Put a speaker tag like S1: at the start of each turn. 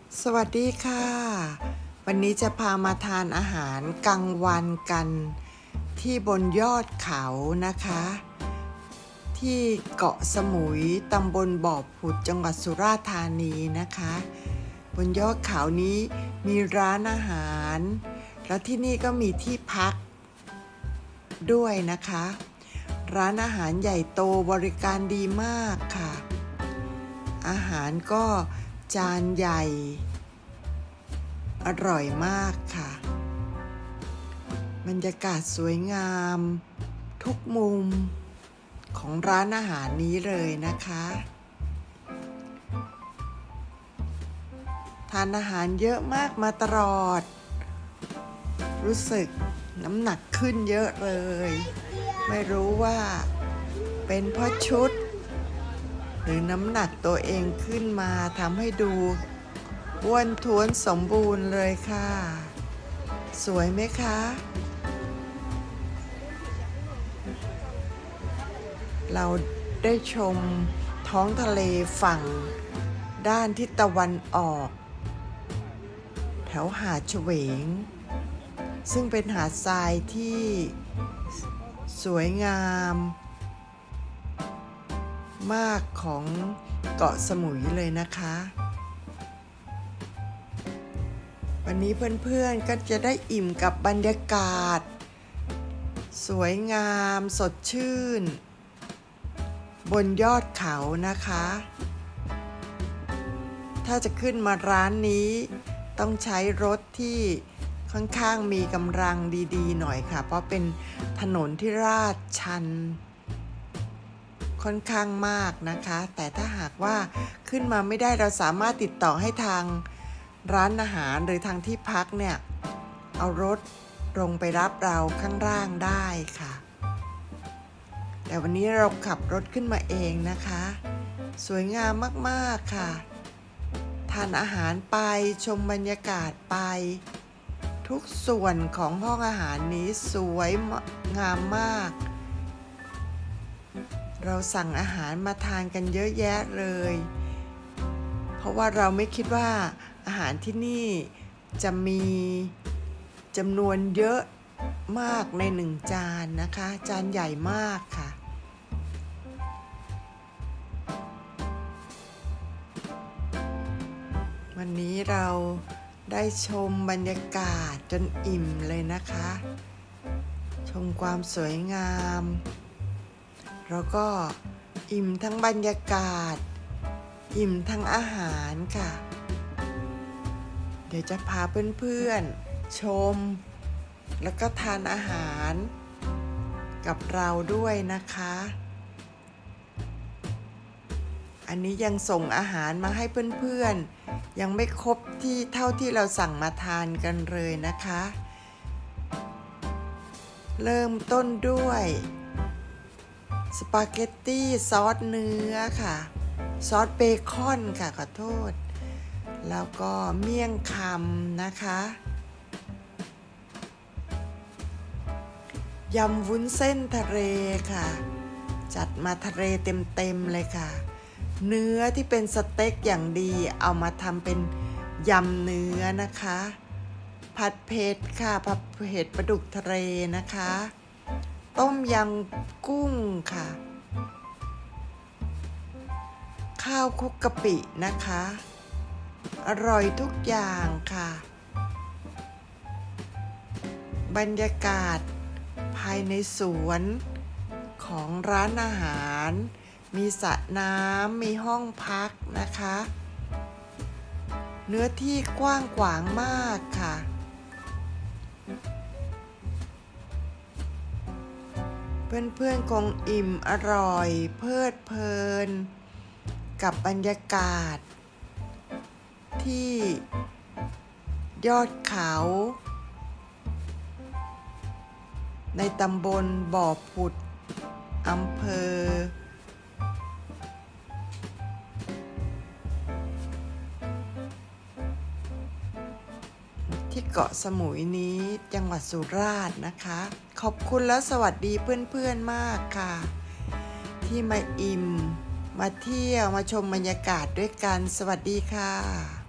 S1: สวัสดีค่ะวันนี้จะพามาทานอาหารกลางวันกันที่บนยอดเขานะคะที่เกาะสมุยตำบลบ่อผุดจังหวัดสุราษฎร์ธานีนะคะบนยอดเขานี้มีร้านอาหารแล้วที่นี่ก็มีที่พักด้วยนะคะร้านอาหารใหญ่โตบริการดีมากค่ะอาหารก็จานใหญ่อร่อยมากค่ะบรรยากาศสวยงามทุกมุมของร้านอาหารนี้เลยนะคะทานอาหารเยอะมากมาตลอดรู้สึกน้ำหนักขึ้นเยอะเลยไม่รู้ว่าเป็นเพราะชุดหรือน้ำหนักตัวเองขึ้นมาทำให้ดูอ้วนท้วนสมบูรณ์เลยค่ะสวยไหมคะเราได้ชมท้องทะเลฝั่งด้านทิศตะวันออกแถวหาดเฉวงซึ่งเป็นหาดทรายที่สวยงามมากของเกาะสมุยเลยนะคะวันนี้เพื่อนๆก็จะได้อิ่มกับบรรยากาศสวยงามสดชื่นบนยอดเขานะคะถ้าจะขึ้นมาร้านนี้ต้องใช้รถที่ค่อนข้างมีกำลังดีๆหน่อยค่ะเพราะเป็นถนนที่ลาดชันค่อนข้างมากนะคะแต่ถ้าหากว่าขึ้นมาไม่ได้เราสามารถติดต่อให้ทางร้านอาหารหรือทางที่พักเนี่ยเอารถลงไปรับเราข้างล่างได้ค่ะแต่วันนี้เราขับรถขึ้นมาเองนะคะสวยงามมากๆค่ะทานอาหารไปชมบรรยากาศไปทุกส่วนของห้องอาหารนี้สวยงามมากเราสั่งอาหารมาทานกันเยอะแยะเลยเพราะว่าเราไม่คิดว่าอาหารที่นี่จะมีจำนวนเยอะมากในหนึ่งจานนะคะจานใหญ่มากค่ะวันนี้เราได้ชมบรรยากาศจนอิ่มเลยนะคะชมความสวยงามแล้วก็อิ่มทั้งบรรยากาศอิ่มทั้งอาหารค่ะเดี๋ยวจะพาเพื่อนๆชมแล้วก็ทานอาหารกับเราด้วยนะคะอันนี้ยังส่งอาหารมาให้เพื่อนๆยังไม่ครบที่เท่าที่เราสั่งมาทานกันเลยนะคะเริ่มต้นด้วยสปาเกตตี้ซอสเนื้อค่ะซอสเบคอนค่ะขอโทษแล้วก็เมี่ยงคำนะคะยำวุ้นเส้นทะเลค่ะจัดมาทะเลเต็มๆเลยค่ะเนื้อที่เป็นสเต็กอย่างดีเอามาทำเป็นยำเนื้อนะคะผัดเผ็ดค่ะผัดเผ็ดปลาดุกทะเลนะคะต้มยำกุ้งค่ะข้าวคลุกกะปินะคะอร่อยทุกอย่างค่ะบรรยากาศภายในสวนของร้านอาหารมีสระน้ำมีห้องพักนะคะเนื้อที่กว้างขวางมากค่ะเพื่อนๆคงอิ่มอร่อยเพลิดเพลินกับบรรยากาศที่ยอดเขาในตำบลบ่อผุดอำเภอที่เกาะสมุยนี้จังหวัดสุราษฎร์นะคะขอบคุณและสวัสดีเพื่อนๆมากค่ะที่มาอิ่มมาเที่ยวมาชมบรรยากาศด้วยกันสวัสดีค่ะ